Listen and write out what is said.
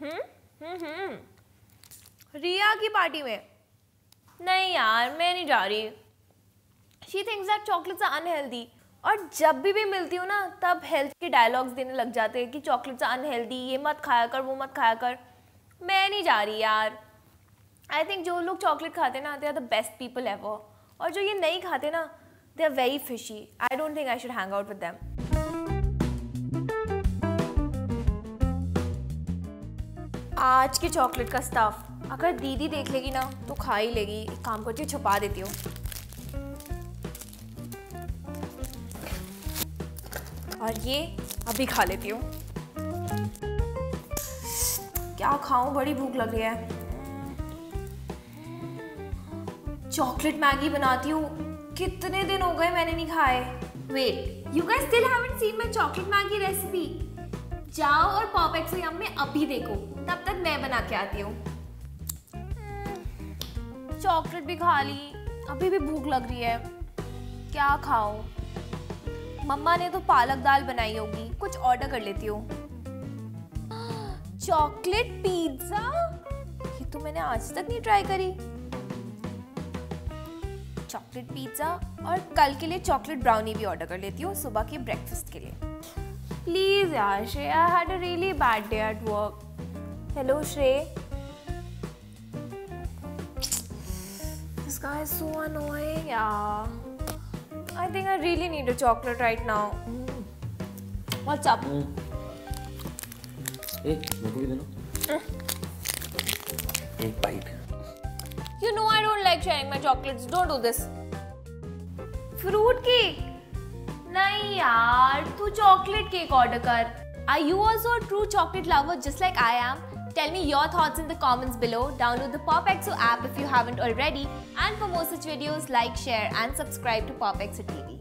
रिया की पार्टी में? नहीं यार, मैं नहीं जा रही। She thinks that chocolates are unhealthy, और जब भी मिलती हूँ ना तब हेल्थ के डायलॉग्स देने लग जाते हैं कि चॉकलेट्स आर अनहेल्दी, ये मत खाया कर, वो मत खाया कर। मैं नहीं जा रही यार। आई थिंक जो लोग चॉकलेट खाते ना, they are the best people ever, और जो ये नहीं खाते ना, they are very fishy. I don't think I should hang out with them. आज के चॉकलेट का स्टफ अगर दीदी देख लेगी ना तो खा ही लेगी। एक काम करती हूँ, छुपा देती हूँ। और ये अभी खा लेती हूँ। क्या खाऊं, बड़ी भूख लग रही है। चॉकलेट मैगी बनाती हूँ, कितने दिन हो गए मैंने नहीं खाए। Wait, you guys still haven't seen my chocolate Maggi recipe? जाओ और पॉप एक्सो यम में अभी देखो, तब तक मैं बना के आती हूँ। चॉकलेट भी खा ली, अभी भी भूख लग रही है। क्या खाऊं? मम्मा ने तो पालक दाल बनाई होगी, कुछ ऑर्डर कर लेती हूँ। चॉकलेट पिज्जा, ये तो मैंने आज तक नहीं ट्राई करी। चॉकलेट पिज्जा, और कल के लिए चॉकलेट ब्राउनी भी ऑर्डर कर लेती हूँ सुबह के ब्रेकफास्ट के लिए। प्लीज यार Shreya, I had a really bad day at work. Hello Shrey, this guy is so annoying यार। I think I really need a chocolate right now. What's up? Hey, मेरे को भी देना। एक bite. You know I don't like sharing my chocolates. Don't do this. Fruit cake? नहीं यार, तू chocolate cake order कर। Are you also a true chocolate lover just like I am? Tell me your thoughts in the comments below. Download the PopXO app if you haven't already. And for more such videos, like, share and subscribe to PopXO TV.